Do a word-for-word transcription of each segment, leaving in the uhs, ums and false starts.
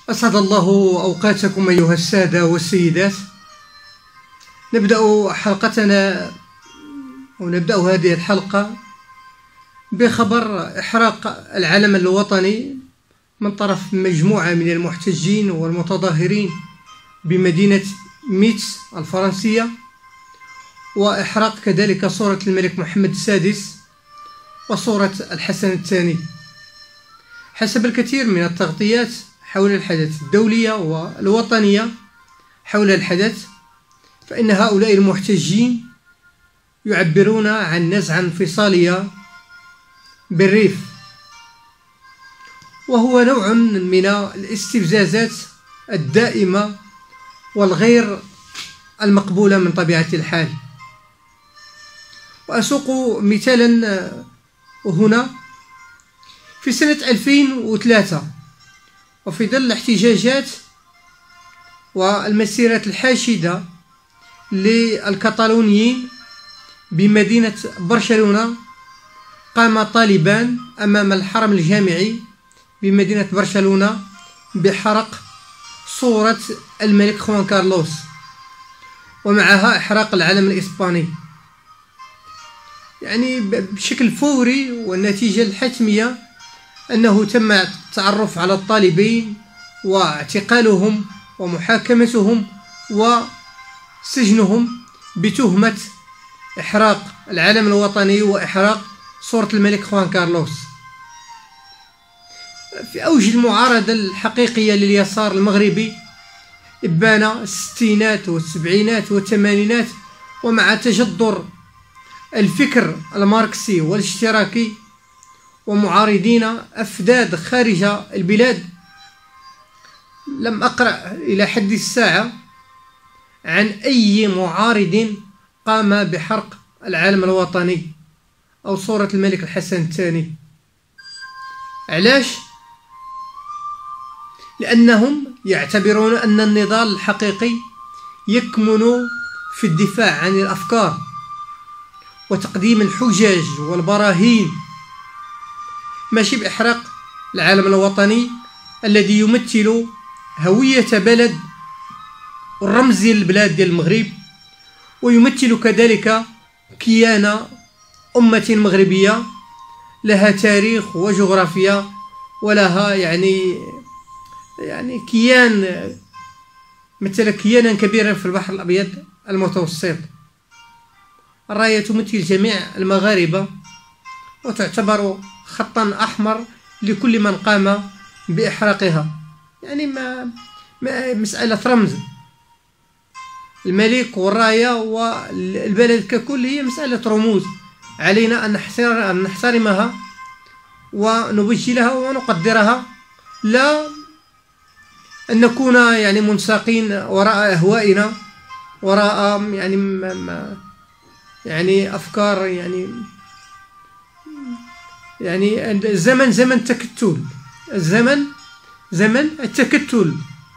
أسعد الله أوقاتكم أيها السادة والسيدات. نبدأ حلقتنا ونبدأ هذه الحلقة بخبر إحراق العلم الوطني من طرف مجموعة من المحتجين والمتظاهرين بمدينة ميتس الفرنسية، وإحراق كذلك صورة الملك محمد السادس وصورة الحسن الثاني. حسب الكثير من التغطيات حول الحدث الدولية والوطنية حول الحدث، فإن هؤلاء المحتجين يعبرون عن نزعة انفصالية بالريف، وهو نوع من الاستفزازات الدائمة والغير المقبولة من طبيعة الحال. وأسوق مثالا هنا. في سنة ألفين وثلاثة وفي ظل الاحتجاجات والمسيرات الحاشدة للكتالونيين بمدينة برشلونة، قام طالبان أمام الحرم الجامعي بمدينة برشلونة بحرق صورة الملك خوان كارلوس ومعها إحراق العلم الإسباني، يعني بشكل فوري. والنتيجة الحتمية أنه تم التعرف على الطالبين واعتقالهم ومحاكمتهم وسجنهم بتهمة إحراق العلم الوطني وإحراق صورة الملك خوان كارلوس. في أوج المعارضة الحقيقية لليسار المغربي إبان الستينات والسبعينات والثمانينات، ومع تجذر الفكر الماركسي والاشتراكي ومعارضين أفداد خارج البلاد، لم أقرأ إلى حد الساعة عن أي معارض قام بحرق العلم الوطني أو صورة الملك الحسن الثاني. علاش؟ لأنهم يعتبرون أن النضال الحقيقي يكمن في الدفاع عن الأفكار وتقديم الحجج والبراهين، ماشي بإحراق العلم الوطني الذي يمثل هوية بلد والرمز ديال البلاد ديال المغرب، ويمثل كذلك كيان أمة مغربية لها تاريخ وجغرافيا ولها يعني يعني كيان مثل كيانا كبيرا في البحر الأبيض المتوسط. الراية تمثل جميع المغاربة وتعتبر خطا أحمر لكل من قام بإحراقها، يعني ما, ما مسألة رمز. الملك والراية والبلد ككل هي مسألة رموز، علينا أن نحترمها ونبجلها ونقدرها، لا أن نكون يعني منساقين وراء أهوائنا، وراء يعني ما يعني أفكار يعني يعني الزمن زمن تكتل، الزمن زمن التكتل.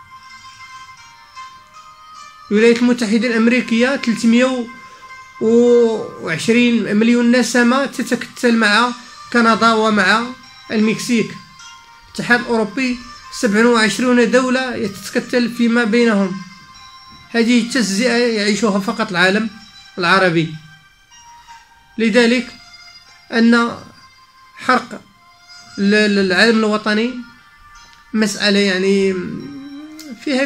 الولايات المتحدة الأمريكية ثلاثمئة وعشرين مليون نسمة تتكتل مع كندا ومع المكسيك. الاتحاد الأوروبي سبعة وعشرين دولة يتكتل فيما بينهم. هذه التجزئة يعيشها فقط العالم العربي. لذلك أن حرق العلم الوطني مسألة يعني فيها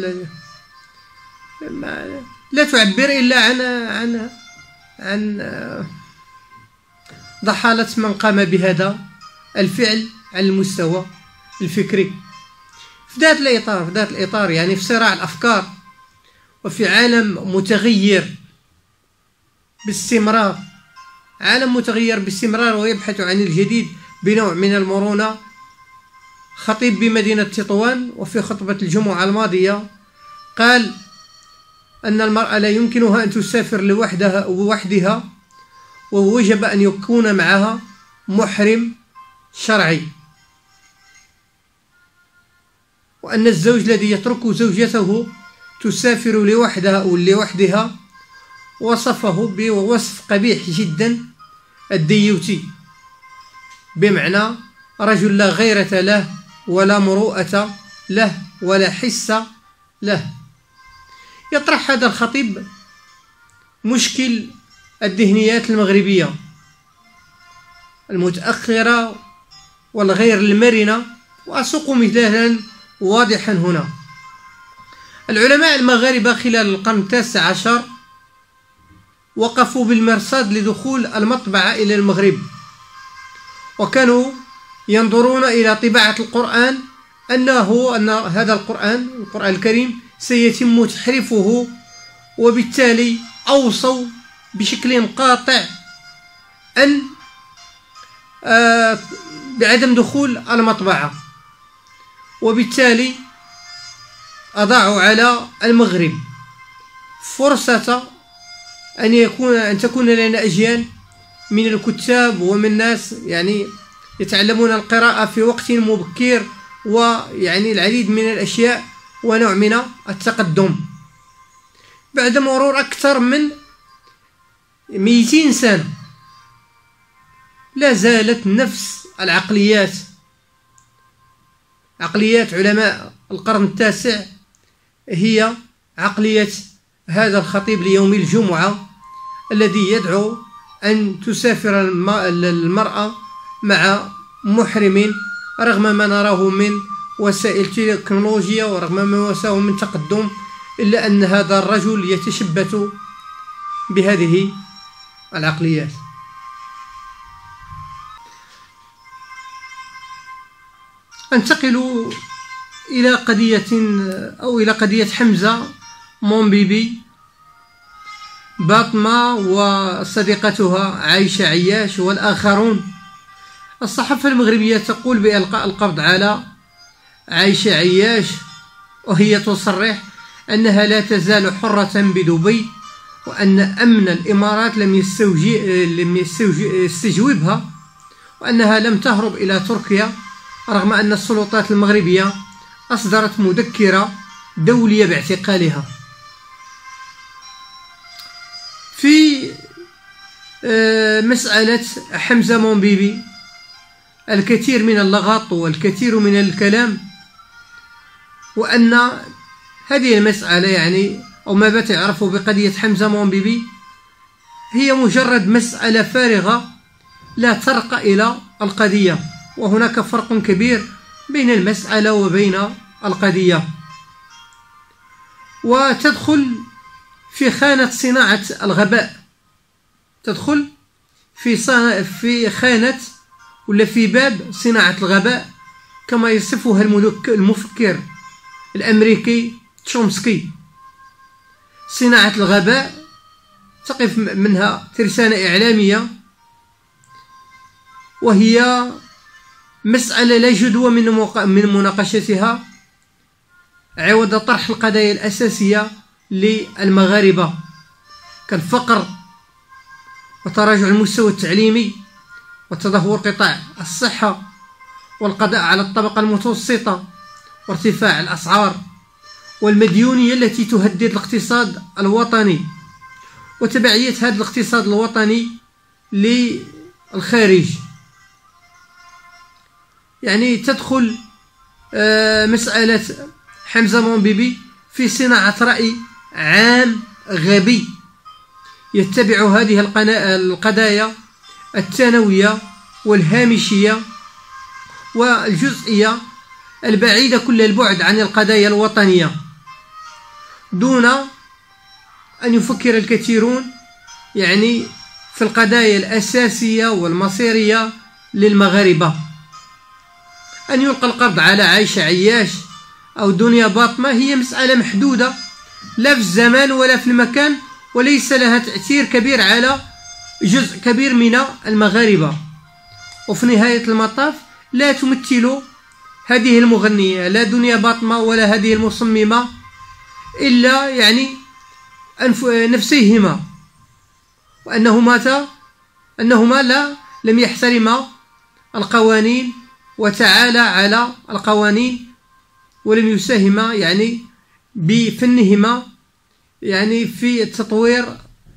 لا تعبر إلا عن عن عن ضحالة من قام بهذا الفعل على المستوى الفكري. في ذات الإطار في ذات الإطار يعني في صراع الأفكار وفي عالم متغير باستمرار، عالم متغير باستمرار ويبحث عن الجديد بنوع من المرونة. خطيب بمدينة تطوان وفي خطبة الجمعة الماضية قال أن المرأة لا يمكنها أن تسافر لوحدها وحدها، ووجب أن يكون معها محرم شرعي، وأن الزوج الذي يترك زوجته تسافر لوحدها أو لوحدها وصفه بوصف قبيح جدا، الديوتي، بمعنى رجل لا غيرة له ولا مروءة له ولا حس له. يطرح هذا الخطيب مشكل الذهنيات المغربية المتأخرة والغير المرنة، وأسوق مثالا واضحا هنا. العلماء المغاربة خلال القرن التاسع عشر وقفوا بالمرصاد لدخول المطبعة إلى المغرب، وكانوا ينظرون إلى طباعة القرآن أنه أن هذا القرآن القرآن الكريم سيتم تحريفه، وبالتالي أوصوا بشكل قاطع أن آه بعدم دخول المطبعة، وبالتالي أضاعوا على المغرب فرصة أن يكون أن تكون لنا أجيال من الكتاب ومن الناس يعني يتعلمون القراءة في وقت مبكر، ويعني العديد من الأشياء ونوع من التقدم. بعد مرور أكثر من مئتين سنة لا زالت نفس العقليات، عقليات علماء القرن التاسع، هي عقلية هذا الخطيب ليوم الجمعة الذي يدعو أن تسافر المرأة مع محرم رغم ما نراه من وسائل تكنولوجيا ورغم ما نراه من تقدم، إلا أن هذا الرجل يتشبث بهذه العقليات. انتقل إلى قضية أو إلى قضية حمزة مونبيبي، باطمة وصديقتها عائشة عياش والآخرون. الصحافة المغربية تقول بإلقاء القبض على عائشة عياش، وهي تصرح أنها لا تزال حرة بدبي، وأن أمن الإمارات لم يستجوبها، وأنها لم تهرب إلى تركيا، رغم أن السلطات المغربية أصدرت مذكرة دولية باعتقالها. في مسألة حمزة مونبيبي الكثير من اللغط والكثير من الكلام، وأن هذه المسألة يعني أو ما بات يعرفه بقضية حمزة مونبيبي هي مجرد مسألة فارغة لا ترقى إلى القضية، وهناك فرق كبير بين المسألة وبين القضية، وتدخل في خانة صناعة الغباء، تدخل في في خانة ولا في باب صناعة الغباء كما يصفها المفكر الأمريكي تشومسكي. صناعة الغباء تقف منها ترسانة إعلامية، وهي مسألة لا جدوى من من مناقشتها عوض طرح القضايا الأساسية للمغاربة كالفقر وتراجع المستوى التعليمي وتدهور قطاع الصحة والقضاء على الطبقة المتوسطة وارتفاع الأسعار والمديونية التي تهدد الاقتصاد الوطني وتبعية هذا الاقتصاد الوطني للخارج. يعني تدخل مسألة حمزة مونبيبي في صناعة رأي عام غبي يتبع هذه القضايا الثانوية والهامشية والجزئية البعيدة كل البعد عن القضايا الوطنية، دون أن يفكر الكثيرون يعني في القضايا الأساسية والمصيرية للمغاربة. أن يلقى القبض على عائشة عياش أو دنيا باطمة هي مسألة محدودة لا في الزمان ولا في المكان، وليس لها تأثير كبير على جزء كبير من المغاربة، وفي نهاية المطاف لا تمثل هذه المغنية لا دنيا باطمة ولا هذه المصممة إلا يعني نفسيهما، وأنهما أنهما لا لم يحترما القوانين وتعالى على القوانين ولم يساهما يعني بفنهما يعني في تطوير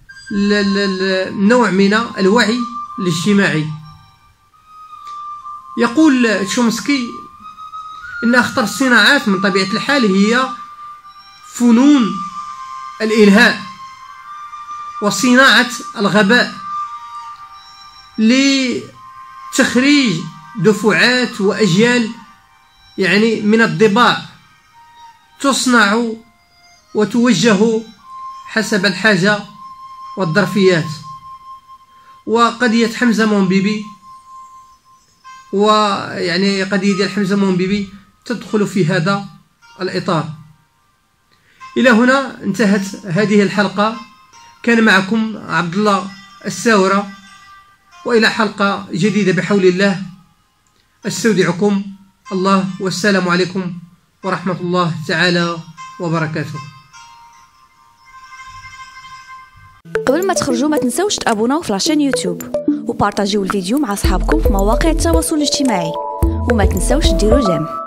نوع من الوعي الاجتماعي. يقول تشومسكي إن أخطر الصناعات من طبيعة الحال هي فنون الإلهاء وصناعة الغباء لتخريج دفعات وأجيال يعني من الضباع تصنع وتوجه حسب الحاجة والظرفيات. وقضية حمزة مومبيبي ويعني قضية ديال حمزة مومبيبي تدخل في هذا الإطار. إلى هنا انتهت هذه الحلقة. كان معكم عبد الله الساورة، وإلى حلقة جديدة بحول الله. استودعكم الله، والسلام عليكم ورحمة الله تعالى وبركاته. قبل ما تخرجوا ما تنسوش تابوناو في لاشين يوتيوب وبارطاجيو الفيديو مع اصحابكم في مواقع التواصل الاجتماعي، وما تنسوش ديروا جيم.